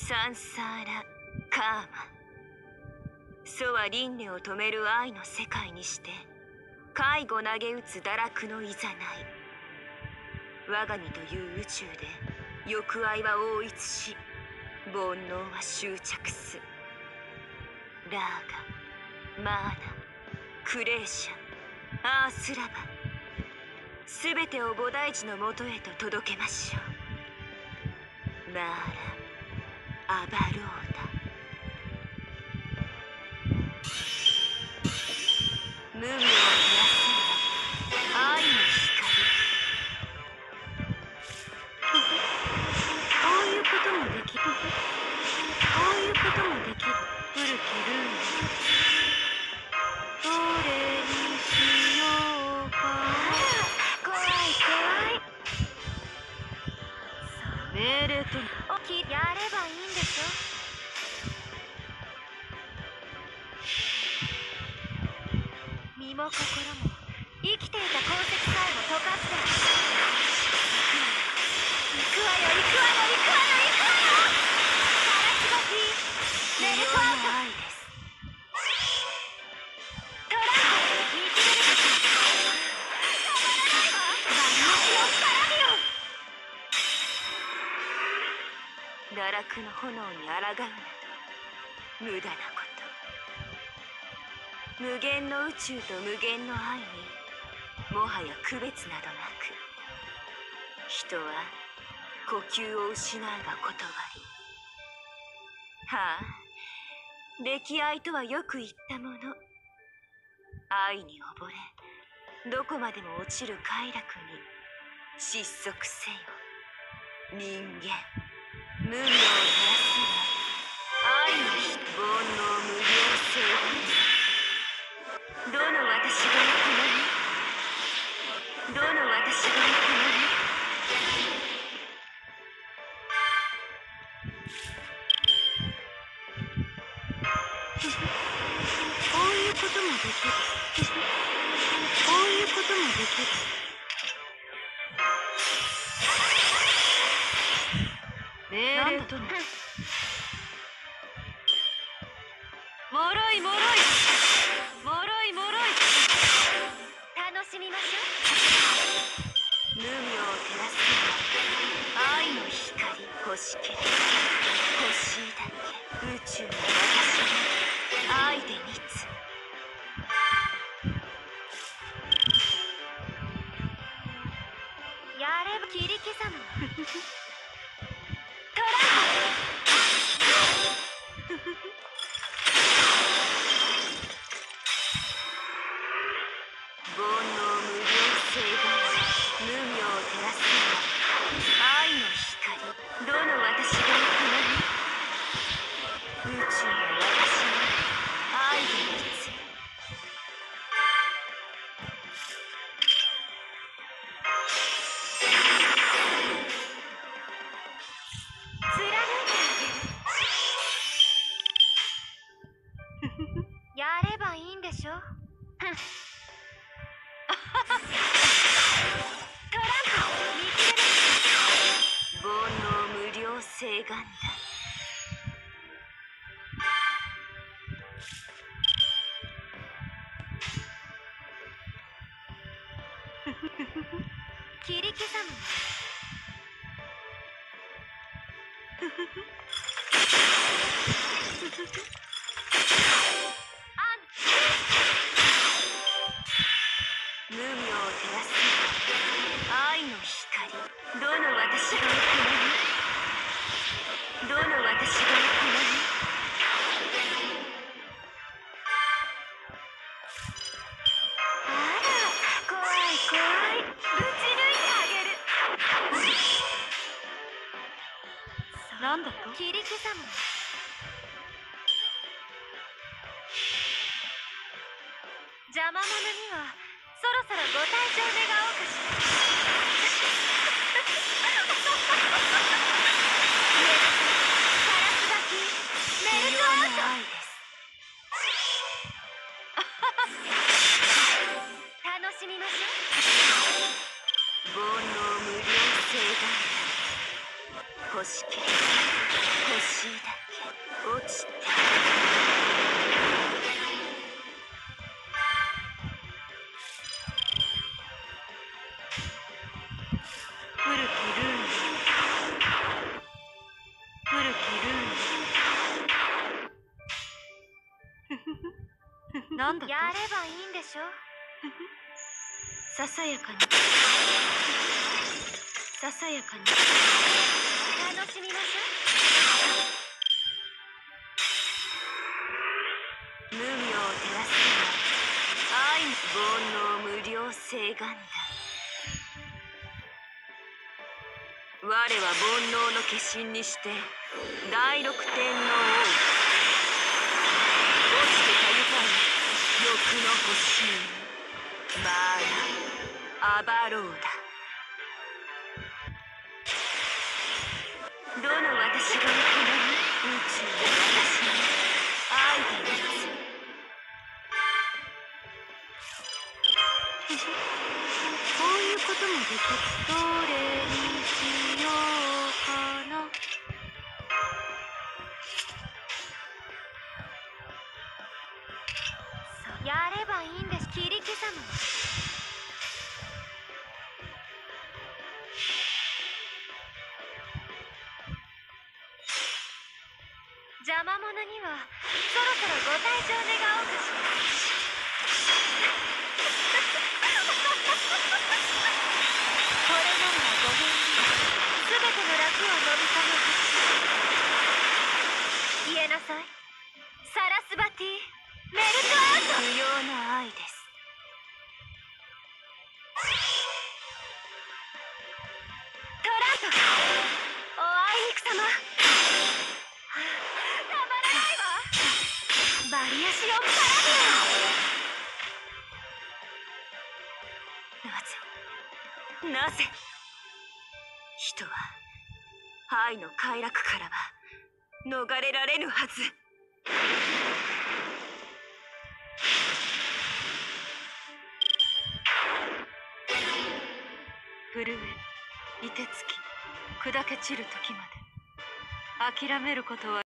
サンサーラ・カーマ。祖は輪廻を止める愛の世界にして介護投げ打つ堕落のいざない。我が身という宇宙で欲愛は応一し、煩悩は執着す。ラーガ、マーナ、クレーシャ、アースラバ、すべてを菩提寺のもとへと届けましょう。マーラ、アバローダ。無明を照らすは愛の光。こういうこともできる。こういうこともできる。古きルール。どれにしようか。怖い怖い。命令とやればいいんでしょ。身も心も生きていた痕跡さえも溶かして行くわよ行くわよ行くわよ行くわよ。ガラスバティメルトアウト。愛です。トランプ導ける。たまらないわ。万能のパラディオン。堕落の炎に抗うなど無駄なこと。無限の宇宙と無限の愛にもはや区別などなく、人は呼吸を失うが断り。はあ、溺愛とはよく言ったもの。愛に溺れどこまでも落ちる快楽に失速せよ。人間、無明を照らすは愛の煩悩無量性だ。どの私が行くのに、どの私が行くのに。こういうこともできる。こういうこともできる。命令とな。もろいもろいもろいもろい。楽しみましょう。無明を照らすのは愛の光。星け星だけ宇宙の私が愛で満つ。やれば切り刻む。トランプ煩悩無量性が無明を照らすのは愛の光。どの私が行くのに。宇宙の私が愛で満つ。貫いてあげる。やればいいんでしょ。トランプ見切れる。煩悩無量性がんだ。切り刻む。無明を照らす愛の光。どの私が行くのに。どの私が行くのに。あら怖い怖い。ぶち抜いてあげる。なんだと。切り刻む。邪魔者にはそろそろご退場願おうかしら。ガラスバキメルトアウト。愛です。楽しみましょう。煩悩無量性が欲しければ欲しいだけ落ちて古きルーン古きルーンなんだとやればいいんでしょささやかにささやかに楽しみましょう無明を照らすのは愛の煩悩無量誓願だ我は煩悩の化身にして第六天皇を落ちてたゆかに欲の星にマーラ・アバローだどの私が行う宇宙の私に愛で立つこういうこともできるどれにしようかなやればいいんです切り刻む邪魔者にはそろそろご退場願おうかしらこれならご返事すべての楽を飲み込むはず言えなさいサラスバティメルトアウト不要な愛ですトラントおあいにくさまたまらないわバリアシオンパラディアなぜ人は愛の快楽からは逃れられぬはず震え凍てつき砕け散る時まで諦めることは